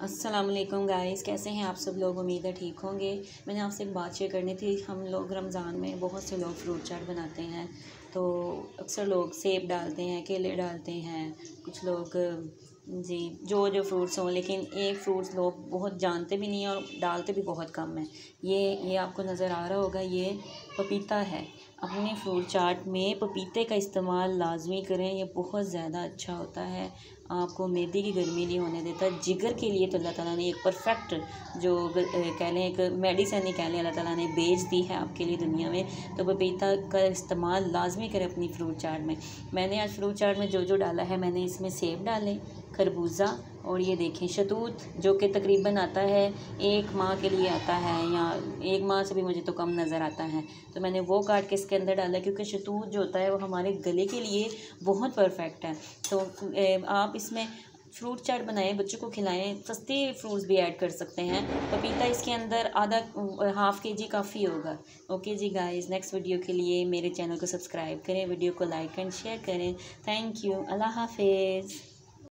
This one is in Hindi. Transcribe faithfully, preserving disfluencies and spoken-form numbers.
अस्सलाम वालेकुम गाइस, कैसे हैं आप सब लोग। उम्मीद है ठीक होंगे। मैंने आपसे एक बात शेयर करनी थी। हम लोग रमज़ान में बहुत से लोग फ्रूट चाट बनाते हैं, तो अक्सर लोग सेब डालते हैं, केले डालते हैं, कुछ लोग जी जो जो फ्रूट्स हों, लेकिन एक फ्रूट्स लोग बहुत जानते भी नहीं हैं और डालते भी बहुत कम हैं। ये ये आपको नज़र आ रहा होगा, ये पपीता है। अपने फ्रूट चाट में पपीते का इस्तेमाल लाजमी करें, ये बहुत ज़्यादा अच्छा होता है। आपको मैदे की गर्मी नहीं होने देता। जिगर के लिए तो अल्लाह ताला ने एक परफेक्ट जो कह लें एक मेडिसिन ही कह लें, अल्लाह ताला ने बेच दी है आपके लिए दुनिया में। तो पपीता का इस्तेमाल लाजमी करें अपनी फ्रूट चाट में। मैंने आज फ्रूट चाट में जो जो डाला है, मैंने इसमें सेब डाले, खरबूजा और ये देखें शतूत, जो कि तकरीबन आता है एक माह के लिए आता है, या एक माह से भी मुझे तो कम नज़र आता है। तो मैंने वो काट के इसके अंदर डाला, क्योंकि शतूत जो होता है वो हमारे गले के लिए बहुत परफेक्ट है। तो आप इसमें फ्रूट चाट बनाएं, बच्चों को खिलाएं। सस्ते फ्रूट्स भी ऐड कर सकते हैं। पपीता इसके अंदर आधा हाफ़ के जी काफ़ी होगा। Okay ji guys, next video के लिए मेरे चैनल को सब्सक्राइब करें, वीडियो को लाइक एंड शेयर करें। थैंक यू, अल्लाह हाफिज़।